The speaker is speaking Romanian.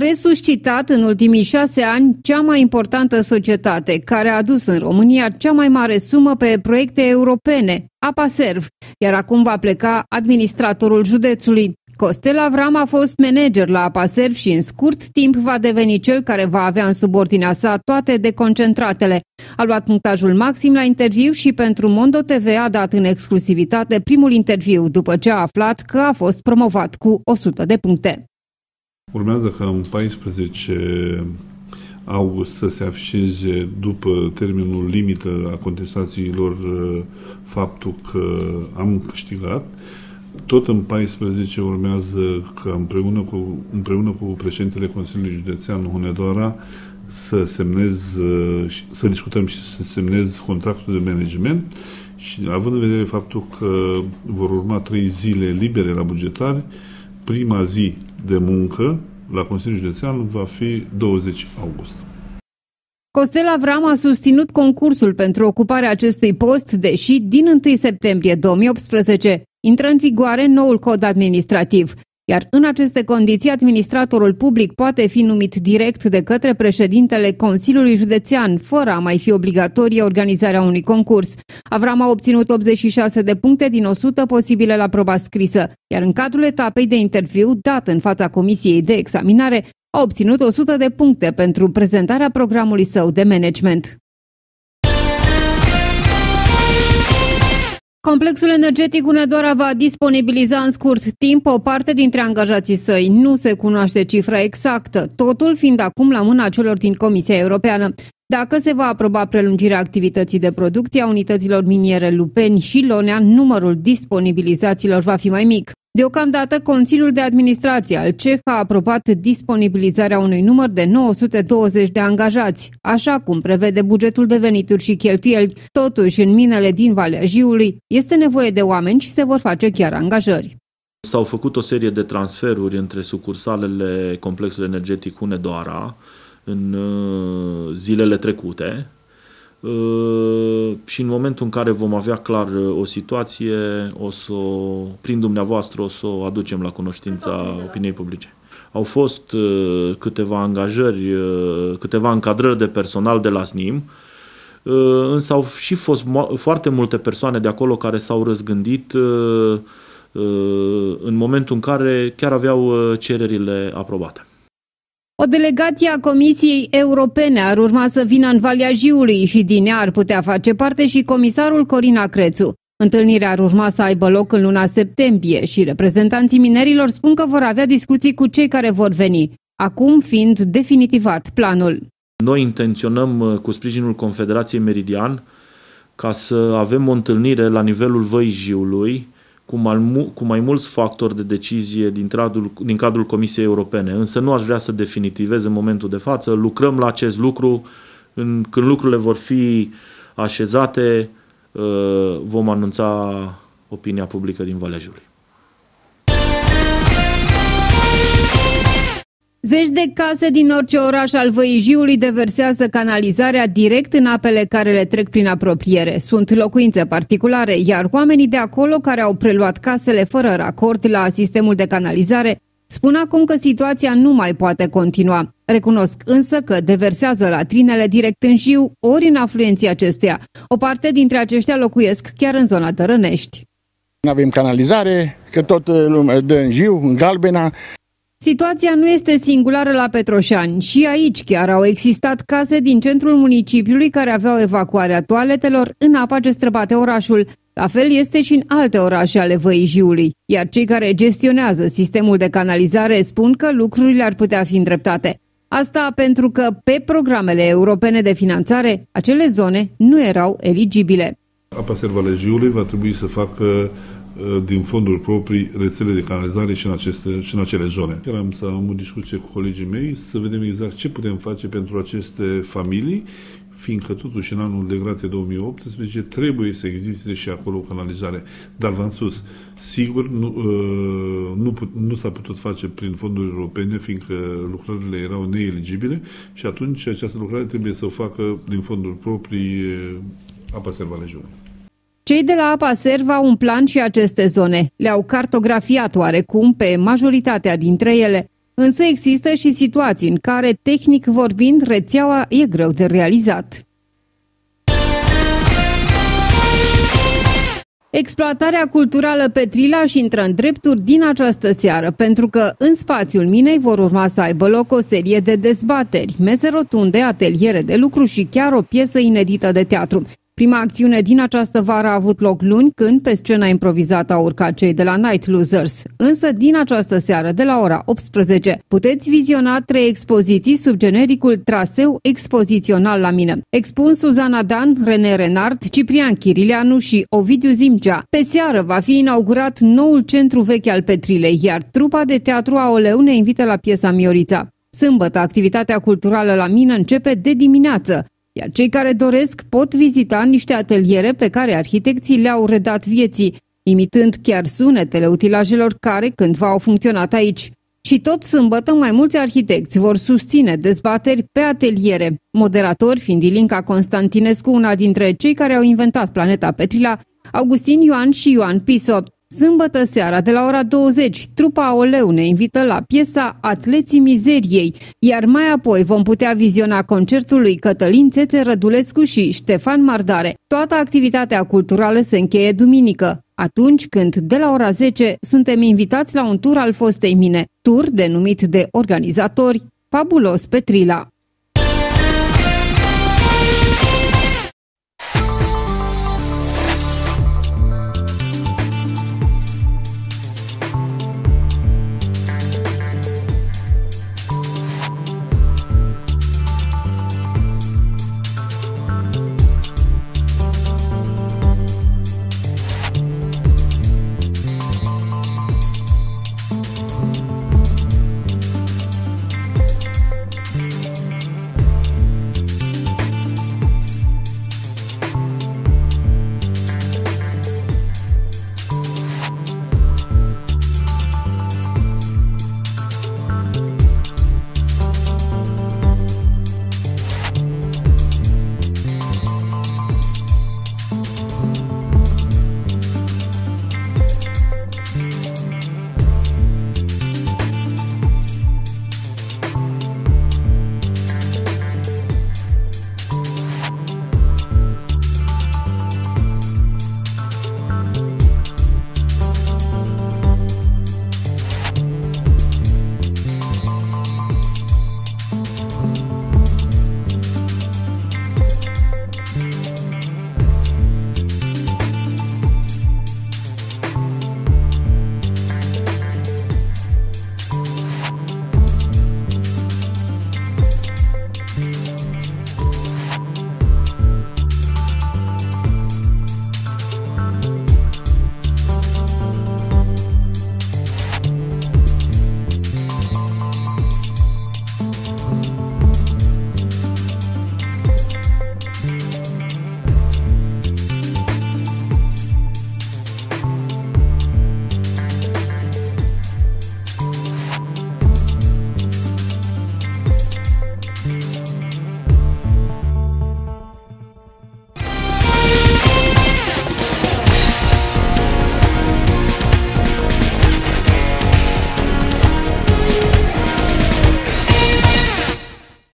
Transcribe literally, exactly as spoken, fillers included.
resuscitat în ultimii șase ani cea mai importantă societate, care a adus în România cea mai mare sumă pe proiecte europene, APASERV, iar acum va pleca administratorul județului. Costel Avram a fost manager la APASERV și în scurt timp va deveni cel care va avea în subordinea sa toate deconcentratele. A luat punctajul maxim la interviu și pentru Mondo T V a dat în exclusivitate primul interviu după ce a aflat că a fost promovat cu o sută de puncte. Urmează ca în paisprezece august să se afișeze după termenul limită a contestațiilor faptul că am câștigat. Tot în paisprezece urmează că împreună cu, împreună cu președintele Consiliului Județean Hunedoara să semnez, să discutăm și să semnez contractul de management și având în vedere faptul că vor urma trei zile libere la bugetari, prima zi de muncă la Consiliul Județean va fi douăzeci august. Costel Avram a susținut concursul pentru ocuparea acestui post, deși din întâi septembrie două mii optsprezece intră în vigoare noul cod administrativ, iar în aceste condiții administratorul public poate fi numit direct de către președintele Consiliului Județean, fără a mai fi obligatorie organizarea unui concurs. Avram a obținut optzeci și șase de puncte din o sută posibile la proba scrisă, iar în cadrul etapei de interviu dat în fața Comisiei de Examinare, a obținut o sută de puncte pentru prezentarea programului său de management. Complexul energetic Hunedoara va disponibiliza în scurt timp o parte dintre angajații săi. Nu se cunoaște cifra exactă, totul fiind acum la mâna celor din Comisia Europeană. Dacă se va aproba prelungirea activității de producție a unităților miniere Lupeni și Lonea, numărul disponibilizaților va fi mai mic. Deocamdată, Consiliul de Administrație al C E H a aprobat disponibilizarea unui număr de nouă sute douăzeci de angajați, așa cum prevede bugetul de venituri și cheltuieli. Totuși, în minele din Valea Jiului este nevoie de oameni și se vor face chiar angajări. S-au făcut o serie de transferuri între sucursalele complexului energetic Hunedoara în zilele trecute. Și în momentul în care vom avea clar o situație, o să o, prin dumneavoastră o să o aducem la cunoștința opiniei publice. Au fost câteva angajări, câteva încadrări de personal de la S N I M, însă au și fost foarte multe persoane de acolo care s-au răzgândit în momentul în care chiar aveau cererile aprobate. O delegație a Comisiei Europene ar urma să vină în Valea Jiului și din ea ar putea face parte și comisarul Corina Crețu. Întâlnirea ar urma să aibă loc în luna septembrie și reprezentanții minerilor spun că vor avea discuții cu cei care vor veni, acum fiind definitivat planul. Noi intenționăm, cu sprijinul Confederației Meridian, ca să avem o întâlnire la nivelul Văii Jiului, cu mai, cu mai mulți factori de decizie din cadrul, din cadrul Comisiei Europene. Însă nu aș vrea să definitivez în momentul de față. Lucrăm la acest lucru. În, când lucrurile vor fi așezate, vom anunța opinia publică din Valea Jiului. Zeci de case din orice oraș al Văii Jiului deversează canalizarea direct în apele care le trec prin apropiere. Sunt locuințe particulare, iar oamenii de acolo care au preluat casele fără racord la sistemul de canalizare spun acum că situația nu mai poate continua. Recunosc însă că deversează latrinele direct în Jiu ori în afluenții acestuia. O parte dintre aceștia locuiesc chiar în zona Tărănești. Nu avem canalizare, că tot lumea dă în Jiu, în Galbena. Situația nu este singulară la Petroșani. Și aici chiar au existat case din centrul municipiului care aveau evacuarea toaletelor în apa ce străbate orașul. La fel este și în alte orașe ale Văii Jiului. Iar cei care gestionează sistemul de canalizare spun că lucrurile ar putea fi îndreptate. Asta pentru că pe programele europene de finanțare, acele zone nu erau eligibile. APASERV Valea Jiului va trebui să facă din fonduri proprii rețele de canalizare și în, aceste, și în acele zone. Chiar am să am o discuție cu colegii mei să vedem exact ce putem face pentru aceste familii, fiindcă totuși în anul de grație două mii optsprezece trebuie să existe și acolo canalizare. Dar v-am spus, sigur nu, nu, nu s-a putut face prin fonduri europene, fiindcă lucrările erau neeligibile și atunci această lucrare trebuie să o facă din fonduri proprii APASERV Valea Jiului. Cei de la APASERV au un plan și aceste zone. Le-au cartografiat oarecum pe majoritatea dintre ele. Însă există și situații în care, tehnic vorbind, rețeaua e greu de realizat. Exploatarea culturală Petrila și intră în drepturi din această seară, pentru că în spațiul minei vor urma să aibă loc o serie de dezbateri, mese rotunde, ateliere de lucru și chiar o piesă inedită de teatru. Prima acțiune din această vară a avut loc luni, când pe scena improvizată au urcat cei de la Night Losers. Însă din această seară, de la ora optsprezece, puteți viziona trei expoziții sub genericul Traseu expozițional la mină. Expun Suzana Dan, René Renard, Ciprian Chirileanu și Ovidiu Zimcea. Pe seară va fi inaugurat noul centru vechi al Petrilei, iar trupa de teatru Aoleu ne invită la piesa Miorița. Sâmbătă, activitatea culturală la mină începe de dimineață, iar cei care doresc pot vizita niște ateliere pe care arhitecții le-au redat vieții, imitând chiar sunetele utilajelor care cândva au funcționat aici. Și tot sâmbătă mai mulți arhitecți vor susține dezbateri pe ateliere. Moderatori fiind Ilinca Constantinescu, una dintre cei care au inventat planeta Petrila, Augustin Ioan și Ioan Piso. Sâmbătă seara, de la ora douăzeci, trupa Aoleu ne invită la piesa Atleții Mizeriei, iar mai apoi vom putea viziona concertul lui Cătălin Țețe Rădulescu și Ștefan Mardare. Toată activitatea culturală se încheie duminică, atunci când, de la ora zece, suntem invitați la un tur al fostei mine, tur denumit de organizatori Fabulos Petrila.